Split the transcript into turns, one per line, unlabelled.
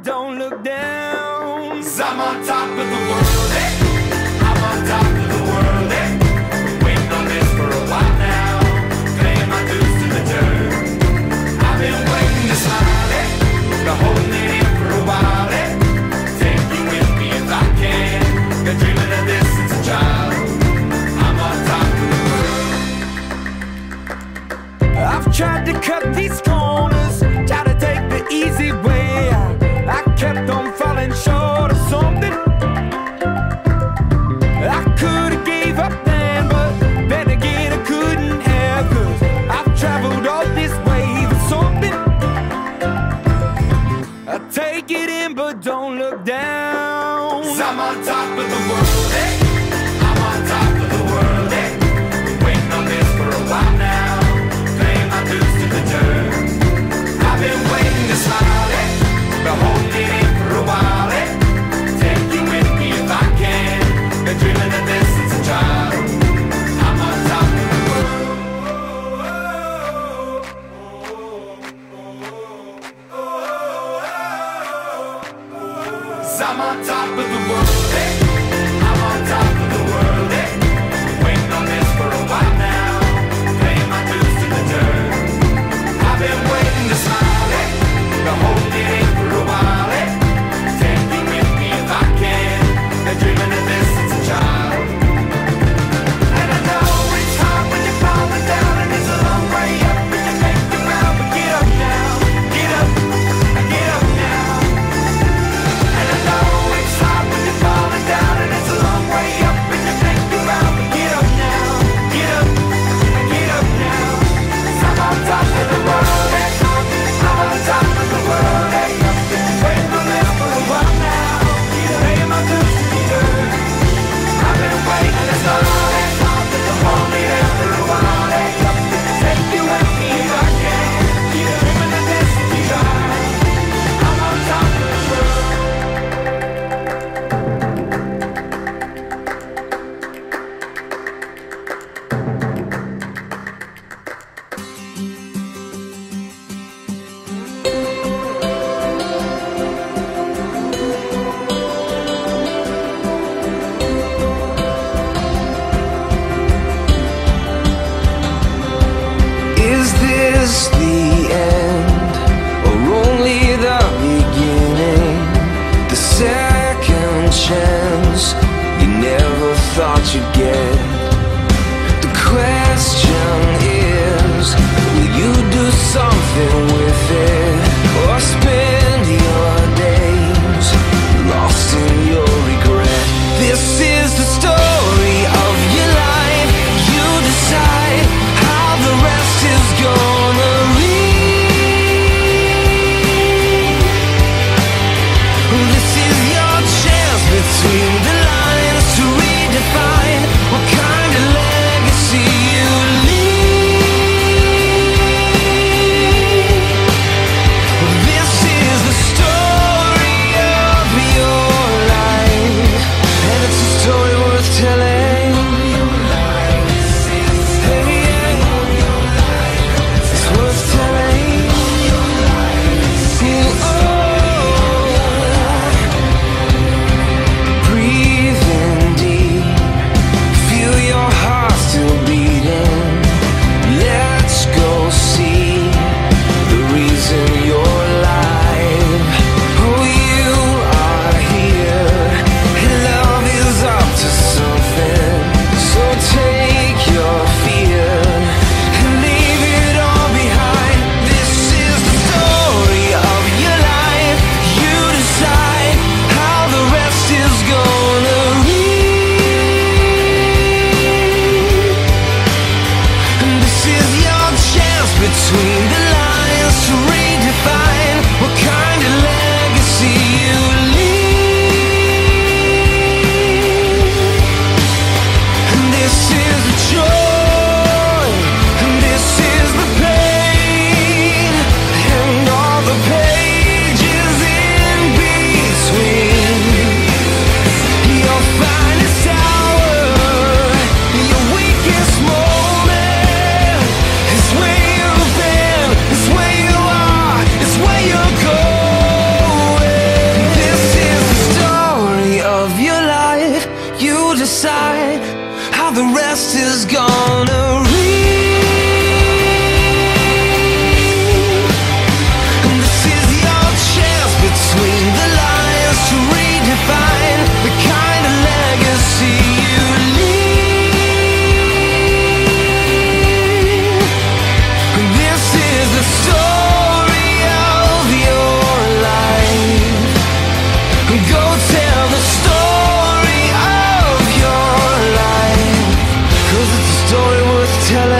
don't look down.
'Cause I'm on top of the world, eh? I'm on top of the world, eh? Been waiting on this for a while now, paying my dues to the dirt. I've been waiting to smile, eh? Been holding it in for a while, eh? Take you with me if I can. Been dreaming of this since a child. I'm on top of the world.
I've tried to cut these corners, try to take the easy way. I kept on falling short of something. I could've gave up then, but then again I couldn't have, 'cause I've traveled all this way for something. I take it in but don't look down.
'Cause I'm on top of the world, eh? I'm on top of the world, eh? Been waiting on this for a while now, paying my dues to the dirt. I've been waiting to smile, eh? Been holding it in for a while, eh? Take you with me if I can. Been dreaming of this since a child. I'm on top of the world. 'Cause I'm on top of the world, eh? I'm on top of the world, eh? Been waiting on this for a while now, paying my dues to the dirt. I've been waiting to smile, eh? Been holding it in for a while, eh? Take you with me if I can. Been dreaming of this since a child. And I know it's hard when you're falling down, and it's a long way up, and you make it round, but get up now, get up, get up now. And I know it's hard when you're falling down, and it's a long way up, and you make it round, but get up now, get up, get up now. 'Cause I'm on top of the world, eh? I'm on top of the world, eh? Waiting for this for a while now, paying my dues to the dirt. I've been waiting to start, eh? Been holding it for a while, eh? Take you with me if I can. Dreaming of this child. I'm on top of the world.
Is this the end, or only the beginning? The second chance you never thought you'd get. The question is, will you do something with it, or spend your days lost in your regret? This is the story of your life. You decide how the rest is gonna lead. This is your chance between the lines to redefine what kind of legacy you leave. This is the story of your life, and it's a story worth telling. Hey, yeah. It's worth telling. Ooh, oh. Breathe. the rest is gonna read. And this is your chance between the lines to redefine the kind of legacy you leave. And this is the story of your life. Go tell the story of your life, 'cause it's a story worth telling.